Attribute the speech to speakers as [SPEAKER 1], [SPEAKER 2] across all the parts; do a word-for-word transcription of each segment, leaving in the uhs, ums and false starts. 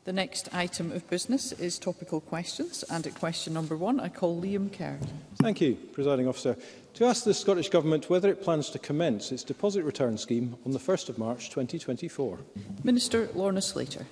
[SPEAKER 1] The next item of business is topical questions, and at question number one, I call Liam Kerr.
[SPEAKER 2] Thank you, Presiding Officer. To ask the Scottish Government whether it plans to commence its deposit return scheme on the first of March twenty twenty-four.
[SPEAKER 1] Minister Lorna Slater.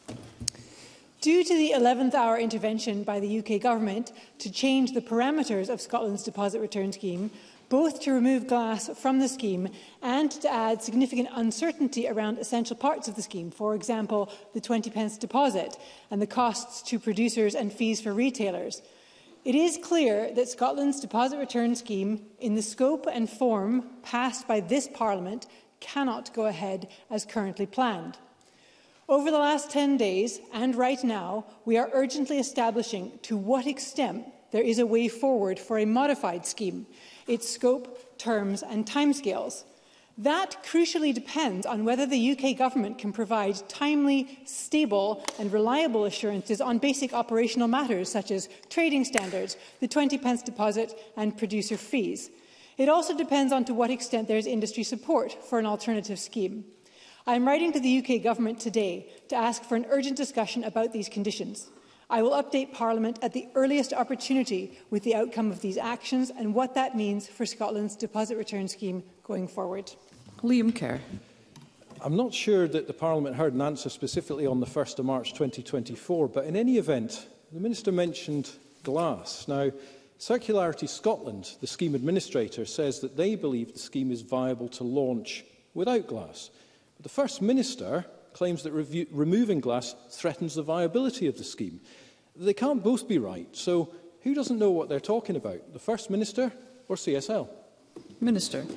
[SPEAKER 3] Due to the eleventh hour intervention by the U K Government to change the parameters of Scotland's deposit return scheme, both to remove glass from the scheme and to add significant uncertainty around essential parts of the scheme, for example, the twenty pence deposit and the costs to producers and fees for retailers, it is clear that Scotland's deposit return scheme, in the scope and form passed by this Parliament, cannot go ahead as currently planned. Over the last ten days, and right now, we are urgently establishing to what extent there is a way forward for a modified scheme, its scope, terms and timescales. That crucially depends on whether the U K Government can provide timely, stable and reliable assurances on basic operational matters such as trading standards, the twenty pence deposit and producer fees. It also depends on to what extent there is industry support for an alternative scheme. I am writing to the U K Government today to ask for an urgent discussion about these conditions. I will update Parliament at the earliest opportunity with the outcome of these actions and what that means for Scotland's deposit return scheme going forward.
[SPEAKER 1] Liam Kerr.
[SPEAKER 2] I'm not sure that the Parliament heard an answer specifically on the first of March twenty twenty-four, but in any event, the Minister mentioned glass. Now, Circularity Scotland, the scheme administrator, says that they believe the scheme is viable to launch without glass. But the First Minister claims that review, removing glass threatens the viability of the scheme. They can't both be right, so who doesn't know what they're talking about, the First Minister or C S L?
[SPEAKER 1] Minister.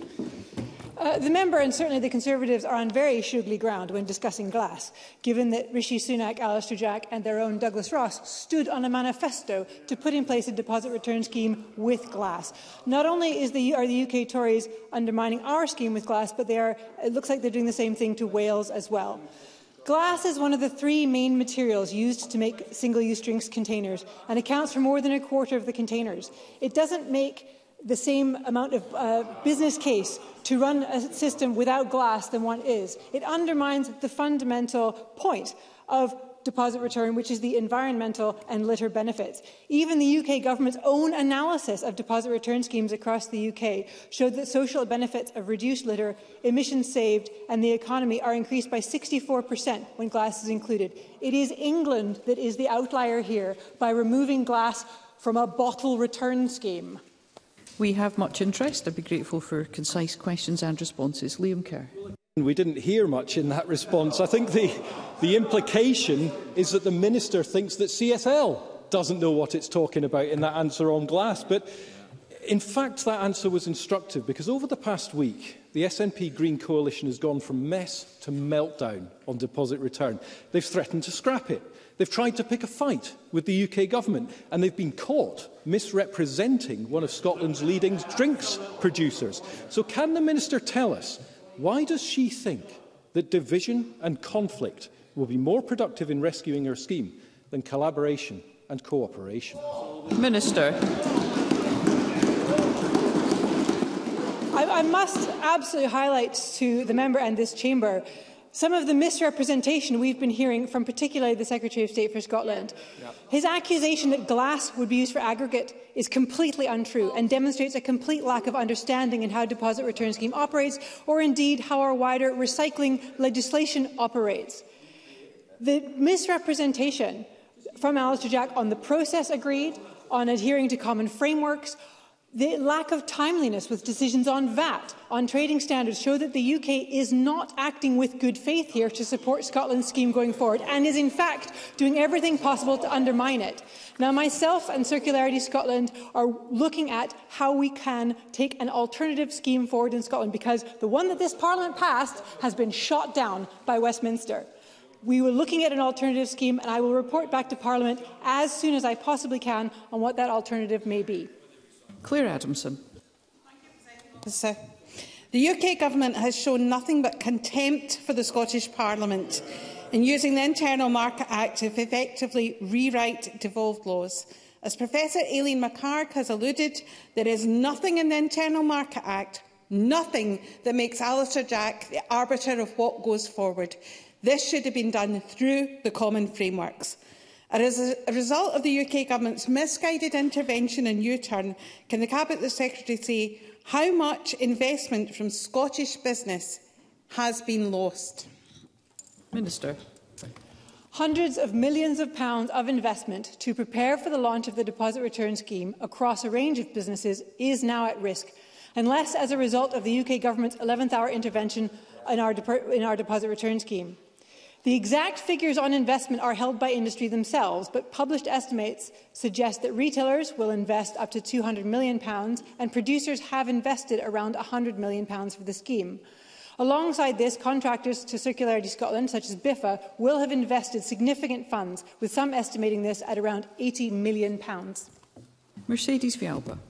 [SPEAKER 3] Uh, the member and certainly the Conservatives are on very sugary ground when discussing glass, given that Rishi Sunak, Alistair Jack and their own Douglas Ross stood on a manifesto to put in place a deposit return scheme with glass. Not only is the, are the U K Tories undermining our scheme with glass, but they are, it looks like they're doing the same thing to Wales as well. Glass is one of the three main materials used to make single-use drinks containers and accounts for more than a quarter of the containers. It doesn't make the same amount of uh, business case to run a system without glass than one is. It undermines the fundamental point of deposit return, which is the environmental and litter benefits. Even the U K Government's own analysis of deposit return schemes across the U K showed that social benefits of reduced litter, emissions saved and the economy are increased by sixty-four percent when glass is included. It is England that is the outlier here by removing glass from a bottle return scheme.
[SPEAKER 1] We have much interest. I'd be grateful for concise questions and responses. Liam Kerr.
[SPEAKER 2] We didn't hear much in that response. I think the, the implication is that the Minister thinks that C S L doesn't know what it's talking about in that answer on glass. But in fact, that answer was instructive, because over the past week, the S N P Green Coalition has gone from mess to meltdown on deposit return. They've threatened to scrap it. They've tried to pick a fight with the U K Government, and they've been caught misrepresenting one of Scotland's leading drinks producers. So can the Minister tell us, why does she think that division and conflict will be more productive in rescuing her scheme than collaboration and cooperation?
[SPEAKER 1] Minister.
[SPEAKER 3] I, I must absolutely highlight to the member and this chamber some of the misrepresentation we've been hearing from particularly the Secretary of State for Scotland. Yep. His accusation that glass would be used for aggregate is completely untrue and demonstrates a complete lack of understanding in how deposit return scheme operates, or indeed how our wider recycling legislation operates. The misrepresentation from Alistair Jack on the process agreed, on adhering to common frameworks, the lack of timeliness with decisions on V A T, on trading standards, show that the U K is not acting with good faith here to support Scotland's scheme going forward, and is in fact doing everything possible to undermine it. Now, myself and Circularity Scotland are looking at how we can take an alternative scheme forward in Scotland, because the one that this Parliament passed has been shot down by Westminster. We were looking at an alternative scheme, and I will report back to Parliament as soon as I possibly can on what that alternative may be.
[SPEAKER 1] Claire Adamson.
[SPEAKER 4] Sir. The U K Government has shown nothing but contempt for the Scottish Parliament in using the Internal Market Act to effectively rewrite devolved laws. As Professor Aileen McHarg has alluded, there is nothing in the Internal Market Act, nothing that makes Alistair Jack the arbiter of what goes forward. This should have been done through the common frameworks. As a result of the U K Government's misguided intervention and U-turn, can the Cabinet Secretary say how much investment from Scottish business has been lost?
[SPEAKER 1] Minister.
[SPEAKER 3] Hundreds of millions of pounds of investment to prepare for the launch of the deposit return scheme across a range of businesses is now at risk, unless as a result of the U K Government's eleventh hour intervention in our, in our deposit return scheme. The exact figures on investment are held by industry themselves, but published estimates suggest that retailers will invest up to two hundred million pounds and producers have invested around one hundred million pounds for the scheme. Alongside this, contractors to Circularity Scotland, such as BIFA, will have invested significant funds, with some estimating this at around eighty million pounds.
[SPEAKER 1] Mercedes Vialba.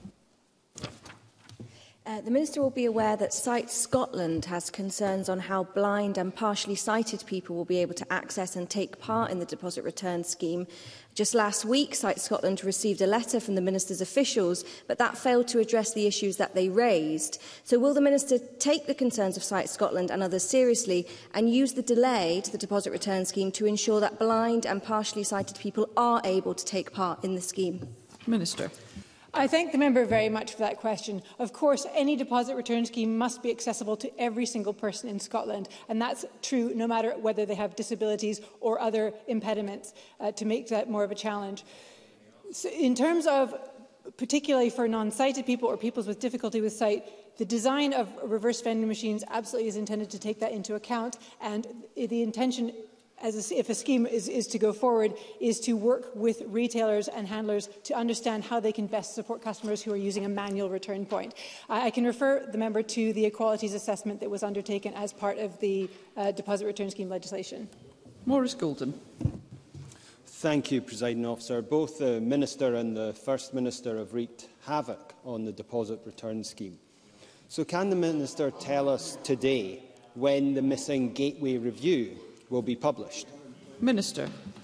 [SPEAKER 5] Uh, the Minister will be aware that Sight Scotland has concerns on how blind and partially sighted people will be able to access and take part in the deposit return scheme. Just last week, Sight Scotland received a letter from the Minister's officials, but that failed to address the issues that they raised. So will the Minister take the concerns of Sight Scotland and others seriously and use the delay to the deposit return scheme to ensure that blind and partially sighted people are able to take part in the scheme?
[SPEAKER 1] Minister.
[SPEAKER 3] I thank the member very much for that question. Of course, any deposit return scheme must be accessible to every single person in Scotland, and that's true no matter whether they have disabilities or other impediments, uh, to make that more of a challenge. So in terms of, particularly for non-sighted people or people with difficulty with sight, the design of reverse vending machines absolutely is intended to take that into account, and the intention, as a, if a scheme is, is to go forward, is to work with retailers and handlers to understand how they can best support customers who are using a manual return point. I, I can refer the member to the equalities assessment that was undertaken as part of the uh, deposit return scheme legislation.
[SPEAKER 1] Maurice Golden.
[SPEAKER 6] Thank you, Presiding Officer. Both the Minister and the First Minister have wreaked havoc on the deposit return scheme. So can the Minister tell us today when the missing gateway review will be published?
[SPEAKER 3] Minister.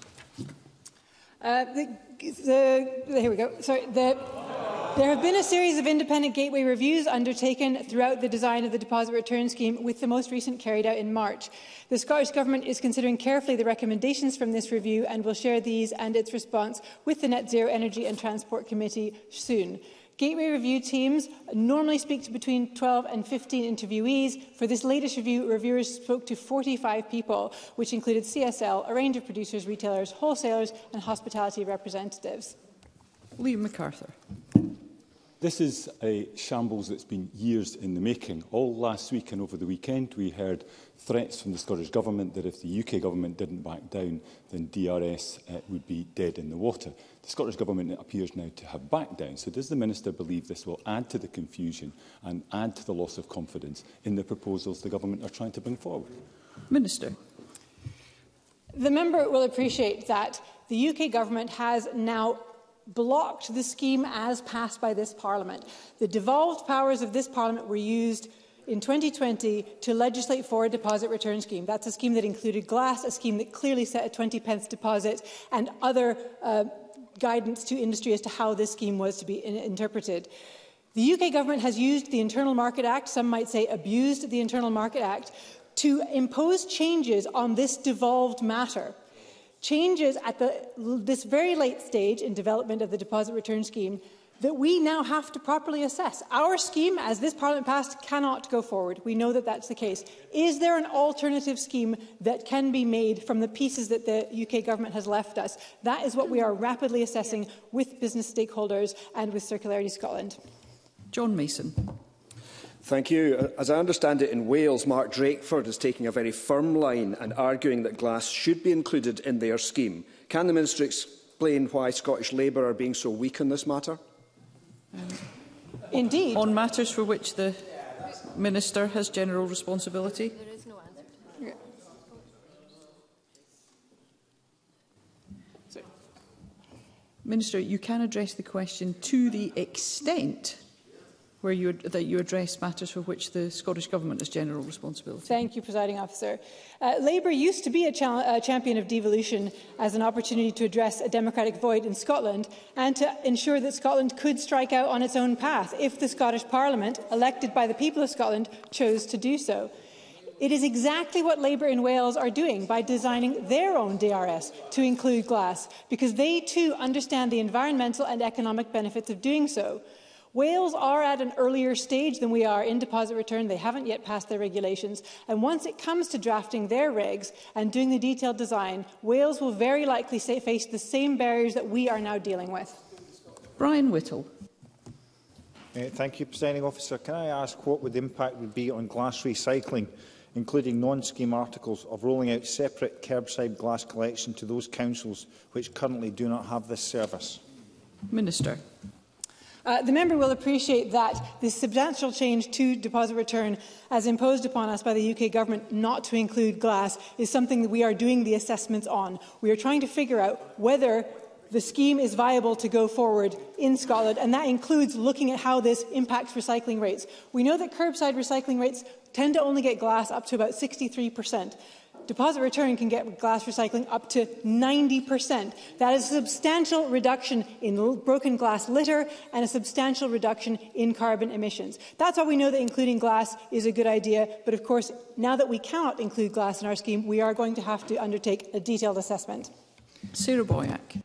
[SPEAKER 3] Uh, the, the, here we go. Sorry. The, there have been a series of independent gateway reviews undertaken throughout the design of the deposit return scheme, with the most recent carried out in March. The Scottish Government is considering carefully the recommendations from this review and will share these and its response with the Net Zero Energy and Transport Committee soon. Gateway review teams normally speak to between twelve and fifteen interviewees. For this latest review, reviewers spoke to forty-five people, which included C S L, a range of producers, retailers, wholesalers and hospitality representatives.
[SPEAKER 1] Liam MacArthur.
[SPEAKER 7] This is a shambles that's been years in the making. All last week and over the weekend we heard threats from the Scottish Government that if the U K Government didn't back down, then D R S uh, would be dead in the water. The Scottish Government appears now to have backed down. So does the Minister believe this will add to the confusion and add to the loss of confidence in the proposals the Government are trying to bring forward?
[SPEAKER 1] Minister.
[SPEAKER 3] The member will appreciate that the U K Government has now blocked the scheme as passed by this Parliament. The devolved powers of this Parliament were used in twenty twenty to legislate for a deposit return scheme. That's a scheme that included glass, a scheme that clearly set a twenty pence deposit, and other uh, guidance to industry as to how this scheme was to be in interpreted. The U K Government has used the Internal Market Act, some might say abused the Internal Market Act, to impose changes on this devolved matter. Changes at the, this very late stage in development of the deposit return scheme that we now have to properly assess. Our scheme, as this Parliament passed, cannot go forward. We know that that's the case. Is there an alternative scheme that can be made from the pieces that the U K Government has left us? That is what we are rapidly assessing with business stakeholders and with Circularity Scotland.
[SPEAKER 1] John Mason.
[SPEAKER 8] Thank you. As I understand it, in Wales, Mark Drakeford is taking a very firm line and arguing that glass should be included in their scheme. Can the Minister explain why Scottish Labour are being so weak on this matter?
[SPEAKER 1] Um,
[SPEAKER 3] Indeed.
[SPEAKER 1] On matters for which the Minister has general responsibility?
[SPEAKER 5] There is no answer.
[SPEAKER 1] Yeah. Minister, you can address the question to the extent where you, that you address matters for which the Scottish Government has general responsibility.
[SPEAKER 3] Thank you, Presiding Officer. Uh, Labour used to be a, cha a champion of devolution as an opportunity to address a democratic void in Scotland and to ensure that Scotland could strike out on its own path if the Scottish Parliament, elected by the people of Scotland, chose to do so. It is exactly what Labour in Wales are doing by designing their own D R S to include glass, because they too understand the environmental and economic benefits of doing so. Wales are at an earlier stage than we are in deposit return. They haven't yet passed their regulations. And once it comes to drafting their regs and doing the detailed design, Wales will very likely face the same barriers that we are now dealing with.
[SPEAKER 1] Brian Whittle.
[SPEAKER 9] Uh, thank you, Presiding Officer. Can I ask what would the impact would be on glass recycling, including non-scheme articles, of rolling out separate curbside glass collection to those councils which currently do not have this service?
[SPEAKER 1] Minister.
[SPEAKER 3] Uh, the member will appreciate that this substantial change to deposit return, as imposed upon us by the U K Government not to include glass, is something that we are doing the assessments on. We are trying to figure out whether the scheme is viable to go forward in Scotland, and that includes looking at how this impacts recycling rates. We know that curbside recycling rates tend to only get glass up to about sixty-three percent. Deposit return can get glass recycling up to ninety percent. That is a substantial reduction in broken glass litter and a substantial reduction in carbon emissions. That's why we know that including glass is a good idea. But of course, now that we cannot include glass in our scheme, we are going to have to undertake a detailed assessment.
[SPEAKER 1] Sarah Boyack.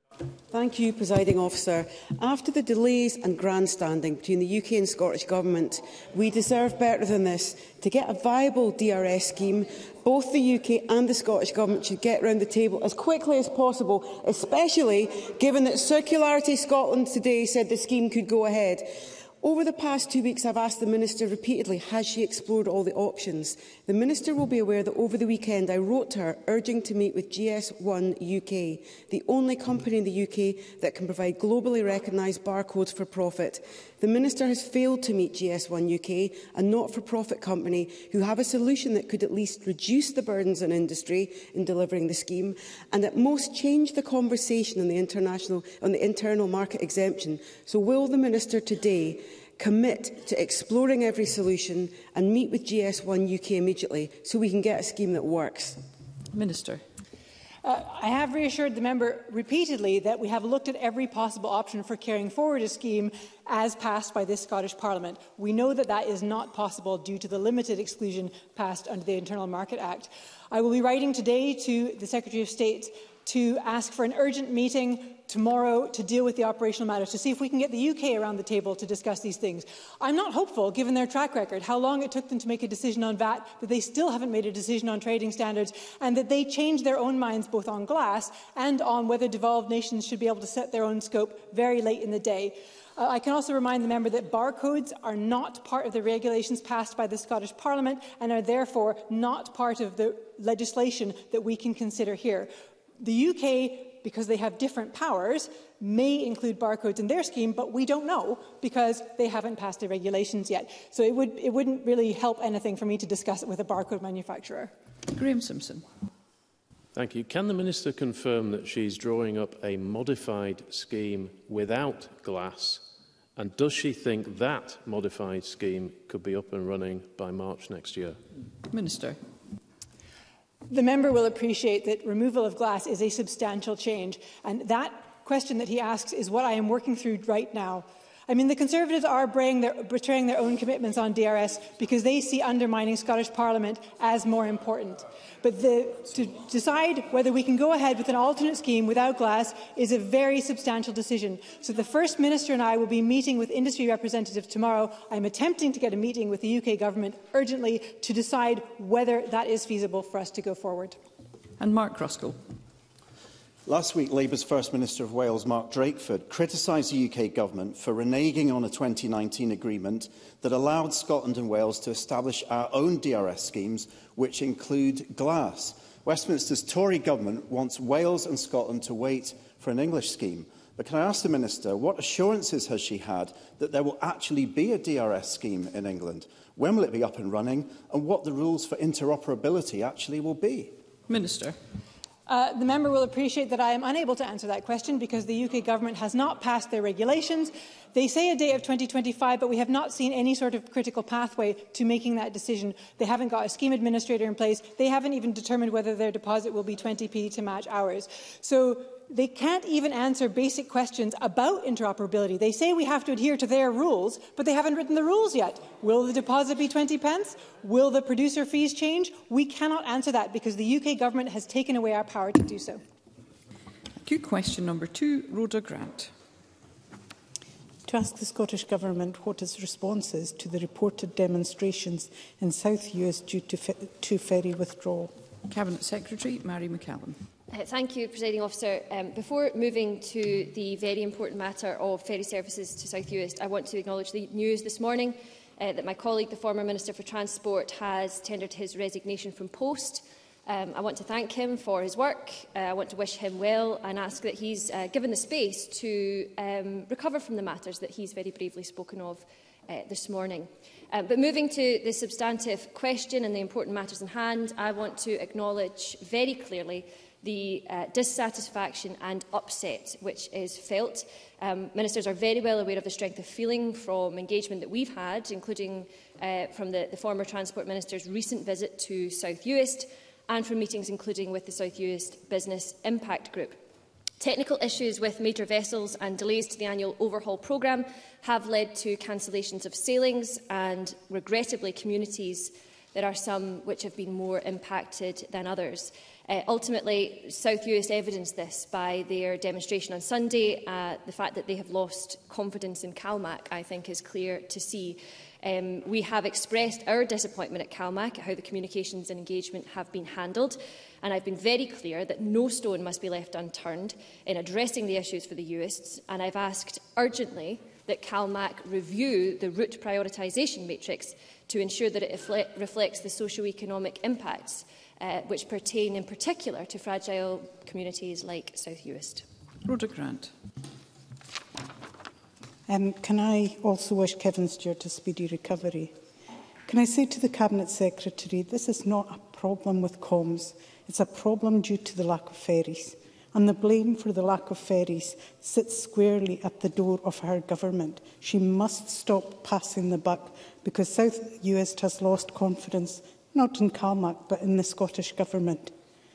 [SPEAKER 10] Thank you, Presiding Officer. After the delays and grandstanding between the U K and Scottish Government, we deserve better than this. To get a viable D R S scheme, both the U K and the Scottish Government should get round the table as quickly as possible, especially given that Circularity Scotland today said the scheme could go ahead. Over the past two weeks, I've asked the Minister repeatedly, has she explored all the options? The Minister will be aware that over the weekend I wrote to her urging to meet with G S one U K, the only company in the U K that can provide globally recognised barcodes for profit. The Minister has failed to meet G S one U K, a not-for-profit company who have a solution that could at least reduce the burdens on industry in delivering the scheme, and at most change the conversation on the, international, on the internal market exemption. So will the Minister today commit to exploring every solution and meet with G S one U K immediately so we can get a scheme that works?
[SPEAKER 1] Minister.
[SPEAKER 3] Uh, I have reassured the member repeatedly that we have looked at every possible option for carrying forward a scheme as passed by this Scottish Parliament. We know that that is not possible due to the limited exclusion passed under the Internal Market Act. I will be writing today to the Secretary of State to ask for an urgent meeting tomorrow to deal with the operational matters, to see if we can get the U K around the table to discuss these things. I'm not hopeful, given their track record, how long it took them to make a decision on V A T, that they still haven't made a decision on trading standards, and that they changed their own minds both on glass and on whether devolved nations should be able to set their own scope very late in the day. Uh, I can also remind the member that barcodes are not part of the regulations passed by the Scottish Parliament and are therefore not part of the legislation that we can consider here. The U K, because they have different powers, may include barcodes in their scheme, but we don't know because they haven't passed the regulations yet. So it, would, it wouldn't really help anything for me to discuss it with a barcode manufacturer.
[SPEAKER 1] Graham Simpson.
[SPEAKER 11] Thank you. Can the Minister confirm that she's drawing up a modified scheme without glass? And does she think that modified scheme could be up and running by March next year?
[SPEAKER 1] Minister.
[SPEAKER 3] The member will appreciate that removal of glass is a substantial change, and that question that he asks is what I am working through right now. I mean, the Conservatives are their, betraying their own commitments on D R S because they see undermining Scottish Parliament as more important. But the, to decide whether we can go ahead with an alternate scheme without glass is a very substantial decision. So the First Minister and I will be meeting with industry representatives tomorrow. I am attempting to get a meeting with the U K Government urgently to decide whether that is feasible for us to go forward.
[SPEAKER 1] And Mark Ruskell.
[SPEAKER 12] Last week, Labour's First Minister of Wales, Mark Drakeford, criticised the U K Government for reneging on a twenty nineteen agreement that allowed Scotland and Wales to establish our own D R S schemes, which include glass. Westminster's Tory Government wants Wales and Scotland to wait for an English scheme. But can I ask the Minister, what assurances has she had that there will actually be a D R S scheme in England? When will it be up and running? And what the rules for interoperability actually will be?
[SPEAKER 1] Minister.
[SPEAKER 3] Uh, the member will appreciate that I am unable to answer that question because the U K Government has not passed their regulations. They say a date of twenty twenty-five, but we have not seen any sort of critical pathway to making that decision. They haven't got a scheme administrator in place. They haven't even determined whether their deposit will be twenty p to match ours. So They can't even answer basic questions about interoperability. They say we have to adhere to their rules, but they haven't written the rules yet. Will the deposit be twenty pence? Will the producer fees change? We cannot answer that because the U K Government has taken away our power to do so.
[SPEAKER 1] Question number two, Rhoda Grant.
[SPEAKER 13] To ask the Scottish Government what its response is to the reported demonstrations in South U S due to, fe to ferry withdrawal.
[SPEAKER 1] Cabinet Secretary Mary McCallum.
[SPEAKER 14] Uh, thank you, Presiding Officer. Um, before moving to the very important matter of ferry services to South Uist, I want to acknowledge the news this morning uh, that my colleague, the former Minister for Transport, has tendered his resignation from post. Um, I want to thank him for his work. Uh, I want to wish him well and ask that he's uh, given the space to um, recover from the matters that he's very bravely spoken of uh, this morning. Uh, but moving to the substantive question and the important matters in hand, I want to acknowledge very clearly the uh, dissatisfaction and upset which is felt. Um, ministers are very well aware of the strength of feeling from engagement that we've had, including uh, from the, the former Transport Minister's recent visit to South Uist and from meetings including with the South Uist Business Impact Group. Technical issues with major vessels and delays to the annual overhaul programme have led to cancellations of sailings, and regrettably communities, there are some which have been more impacted than others. Uh, ultimately, South Uist evidenced this by their demonstration on Sunday. Uh, the fact that they have lost confidence in CalMac, I think, is clear to see. Um, we have expressed our disappointment at CalMac at how the communications and engagement have been handled, and I've been very clear that no stone must be left unturned in addressing the issues for the Uists, and I've asked urgently that CalMac review the route prioritisation matrix to ensure that it reflects the socio-economic impacts Uh, which pertain in particular to fragile communities like South Uist.
[SPEAKER 1] Rhoda Grant.
[SPEAKER 13] Um, can I also wish Kevin Stewart a speedy recovery? Can I say to the Cabinet Secretary, this is not a problem with comms. It's a problem due to the lack of ferries. And the blame for the lack of ferries sits squarely at the door of her government. She must stop passing the buck because South Uist has lost confidence not in CalMac, but in the Scottish Government.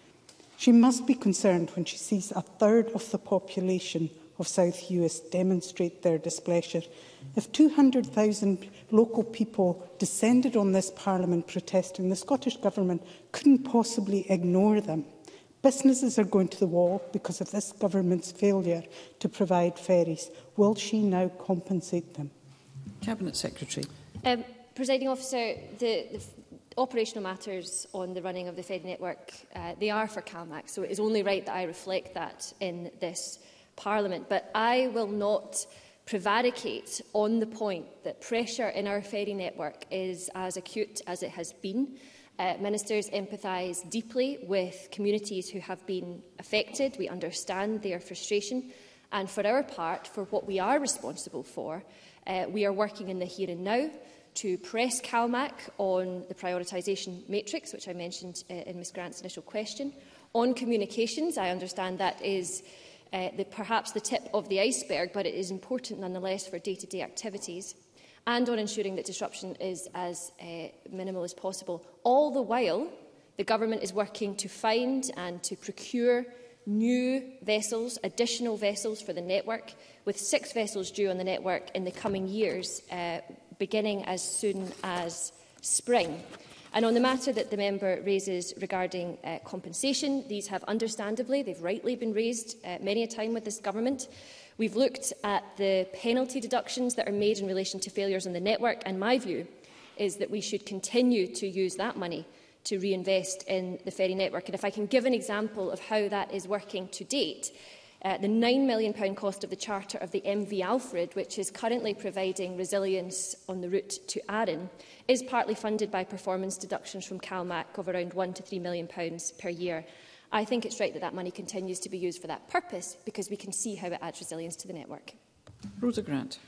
[SPEAKER 13] She must be concerned when she sees a third of the population of South Uist demonstrate their displeasure. If two hundred thousand local people descended on this Parliament protesting, the Scottish Government couldn't possibly ignore them. Businesses are going to the wall because of this Government's failure to provide ferries. Will she now compensate them?
[SPEAKER 1] Cabinet Secretary.
[SPEAKER 14] Um, Presiding Officer, the, the operational matters on the running of the ferry network, uh, they are for CalMac, so it is only right that I reflect that in this Parliament. But I will not prevaricate on the point that pressure in our ferry network is as acute as it has been. Uh, ministers empathise deeply with communities who have been affected. We understand their frustration. And for our part, for what we are responsible for, uh, we are working in the here and now to press CalMac on the prioritisation matrix, which I mentioned uh, in Miz Grant's initial question. On communications, I understand that is uh, the, perhaps the tip of the iceberg, but it is important nonetheless for day-to-day activities, and on ensuring that disruption is as uh, minimal as possible. All the while, the Government is working to find and to procure new vessels, additional vessels for the network, with six vessels due on the network in the coming years, uh, beginning as soon as spring. And on the matter that the member raises regarding uh, compensation, these have understandably, they've rightly been raised uh, many a time with this government. We've looked at the penalty deductions that are made in relation to failures on the network, and my view is that we should continue to use that money to reinvest in the ferry network. And if I can give an example of how that is working to date, Uh, the nine million pounds cost of the charter of the M V Alfred, which is currently providing resilience on the route to Arran, is partly funded by performance deductions from CalMac of around one to three million pounds per year. I think it's right that that money continues to be used for that purpose because we can see how it adds resilience to the network.
[SPEAKER 1] Rhoda Grant.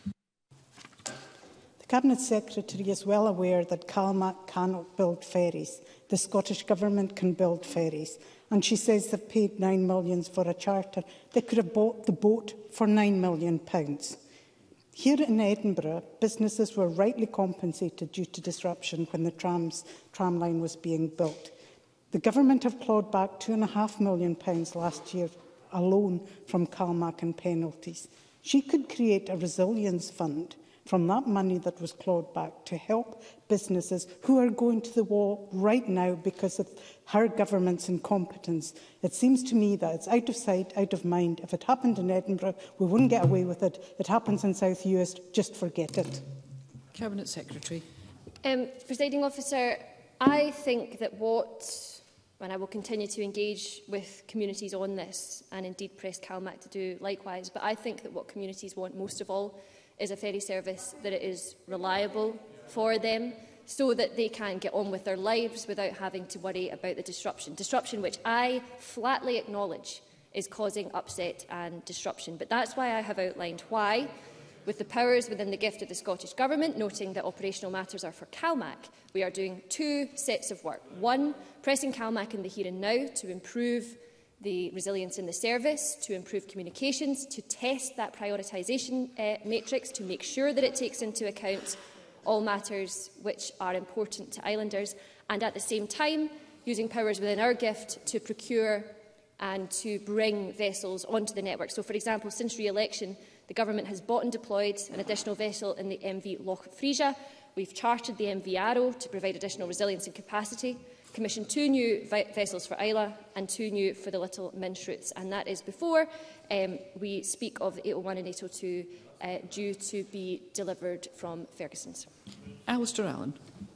[SPEAKER 13] The Cabinet Secretary is well aware that CalMac cannot build ferries. The Scottish Government can build ferries. And she says they've paid nine million pounds for a charter. They could have bought the boat for nine million pounds. Here in Edinburgh, businesses were rightly compensated due to disruption when the trams, tram line was being built. The Government have clawed back two point five million pounds last year alone from CalMac and penalties. She could create a resilience fund from that money that was clawed back to help businesses who are going to the wall right now because of her government's incompetence. It seems to me that it's out of sight, out of mind. If it happened in Edinburgh, we wouldn't get away with it. It happens in South Uist, just forget it.
[SPEAKER 1] Cabinet Secretary.
[SPEAKER 14] Um, Presiding Officer, I think that what, and I will continue to engage with communities on this, and indeed press CalMac to do likewise, but I think that what communities want most of all is a ferry service that it is reliable for them, so that they can get on with their lives without having to worry about the disruption. Disruption which I flatly acknowledge is causing upset and disruption. But that's why I have outlined why, with the powers within the gift of the Scottish Government, noting that operational matters are for CalMac, we are doing two sets of work. One, pressing CalMac in the here and now to improve the resilience in the service, to improve communications, to test that prioritisation uh, matrix, to make sure that it takes into account all matters which are important to islanders, and at the same time using powers within our gift to procure and to bring vessels onto the network. So, for example, since re-election, the Government has bought and deployed an additional vessel in the M V Loch Frisia. We've chartered the M V Arrow to provide additional resilience and capacity, commissioned two new vessels for Isla and two new for the Little Minch routes, and that is before um, we speak of the eight oh one and eight oh two uh, due to be delivered from Ferguson's.
[SPEAKER 1] Alistair Allen.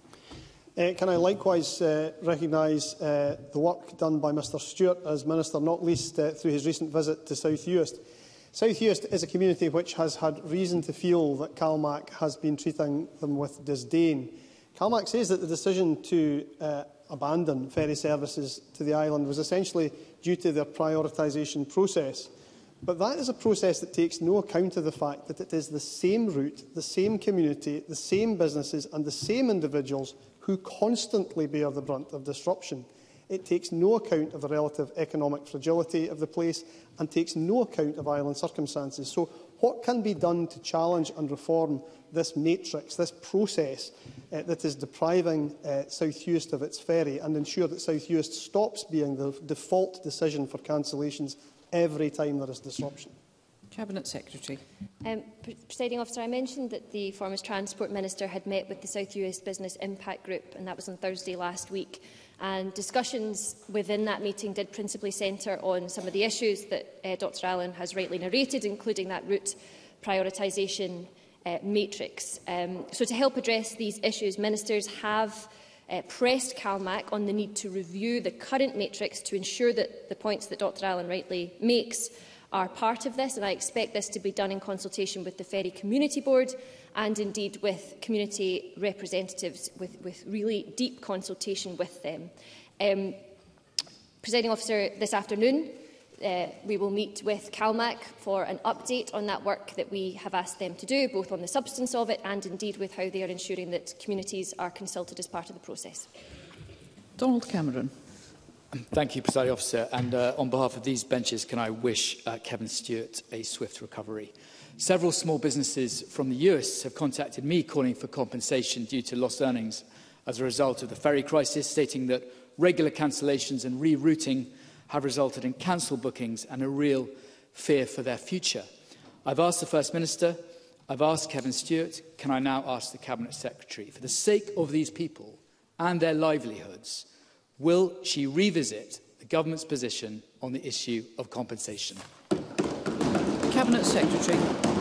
[SPEAKER 15] Uh, can I likewise uh, recognise uh, the work done by Mr Stewart as Minister, not least uh, through his recent visit to South Uist. South Uist is a community which has had reason to feel that CalMac has been treating them with disdain. CalMac says that the decision to uh, abandon ferry services to the island was essentially due to their prioritisation process. But that is a process that takes no account of the fact that it is the same route, the same community, the same businesses and the same individuals who constantly bear the brunt of disruption. It takes no account of the relative economic fragility of the place and takes no account of island circumstances. So what can be done to challenge and reform this matrix, this process uh, that is depriving uh, South Uist of its ferry, and ensure that South Uist stops being the default decision for cancellations every time there is disruption?
[SPEAKER 1] Cabinet Secretary.
[SPEAKER 14] Um, Presiding Officer, I mentioned that the former Transport Minister had met with the South Uist Business Impact Group, and that was on Thursday last week. And discussions within that meeting did principally centre on some of the issues that uh, Doctor Allen has rightly narrated, including that route prioritisation uh, matrix. Um, so to help address these issues, ministers have uh, pressed CalMac on the need to review the current matrix to ensure that the points that Doctor Allen rightly makes are part of this, and I expect this to be done in consultation with the Ferry Community Board and indeed with community representatives, with, with really deep consultation with them. Um, Presiding Officer, this afternoon uh, we will meet with CalMac for an update on that work that we have asked them to do, both on the substance of it and indeed with how they are ensuring that communities are consulted as part of the process.
[SPEAKER 1] Donald Cameron.
[SPEAKER 16] Thank you, Presiding Officer. And uh, on behalf of these benches, can I wish uh, Kevin Stewart a swift recovery. Several small businesses from the Uist have contacted me calling for compensation due to lost earnings as a result of the ferry crisis, stating that regular cancellations and rerouting have resulted in cancelled bookings and a real fear for their future. I've asked the First Minister, I've asked Kevin Stewart, can I now ask the Cabinet Secretary, for the sake of these people and their livelihoods, will she revisit the Government's position on the issue of compensation?
[SPEAKER 1] Cabinet Secretary.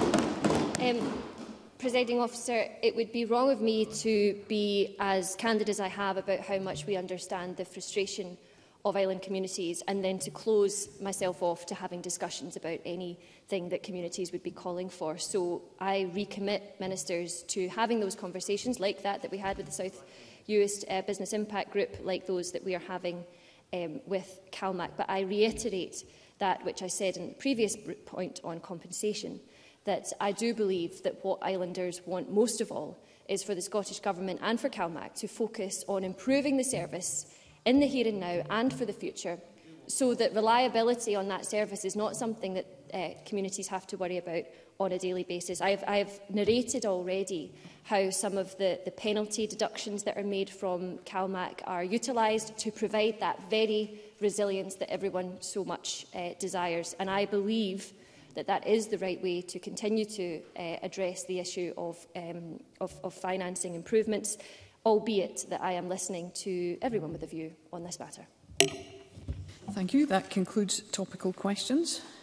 [SPEAKER 14] Um, Presiding Officer, it would be wrong of me to be as candid as I have about how much we understand the frustration of island communities and then to close myself off to having discussions about anything that communities would be calling for. So I recommit ministers to having those conversations like that that we had with the South Uist uh, Business Impact Group, like those that we are having um, with CalMac. But I reiterate that which I said in the previous point on compensation, that I do believe that what islanders want most of all is for the Scottish Government and for CalMac to focus on improving the service in the here and now and for the future, so that reliability on that service is not something that uh, communities have to worry about on a daily basis. I've, I've narrated already how some of the, the penalty deductions that are made from CalMac are utilised to provide that very resilience that everyone so much uh, desires. And I believe that that is the right way to continue to uh, address the issue of, um, of, of financing improvements, albeit that I am listening to everyone with a view on this matter.
[SPEAKER 1] Thank you. That concludes topical questions.